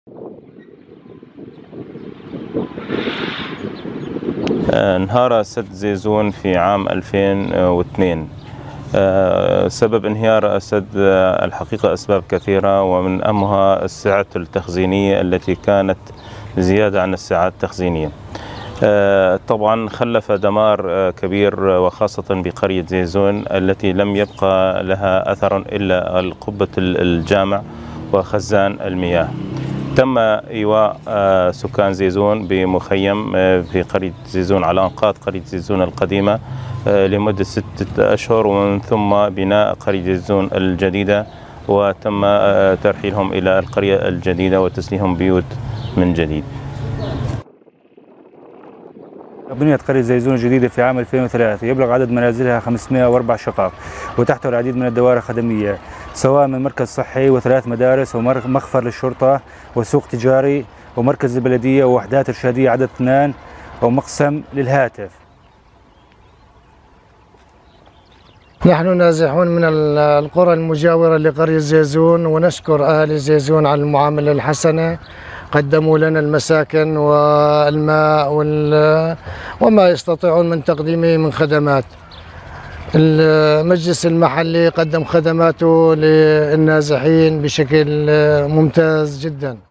انهار سد زيزون في عام 2002. سبب انهيار السد الحقيقة أسباب كثيرة، ومن أهمها السعة التخزينية التي كانت زيادة عن السعة التخزينية. طبعا خلف دمار كبير، وخاصة بقرية زيزون التي لم يبقى لها أثر إلا قبة الجامع وخزان المياه. تم إيواء سكان زيزون بمخيم في قرية زيزون على أنقاض قرية زيزون القديمة لمدة 6 أشهر، ومن ثم بناء قرية زيزون الجديدة، وتم ترحيلهم إلى القرية الجديدة وتسليهم بيوت من جديد. بنيت قرية زيزون الجديدة في عام 2003، يبلغ عدد منازلها 504 شقق، وتحتوي العديد من الدوائر الخدمية، سواء من مركز صحي و3 مدارس ومخفر للشرطة وسوق تجاري ومركز البلدية ووحدات إرشادية عدد 2 ومقسم للهاتف. نحن نازحون من القرى المجاورة لقرية زيزون، ونشكر أهالي زيزون على المعاملة الحسنة. قدموا لنا المساكن والماء وما يستطيعون من تقديمه من خدمات. المجلس المحلي قدم خدماته للنازحين بشكل ممتاز جدا.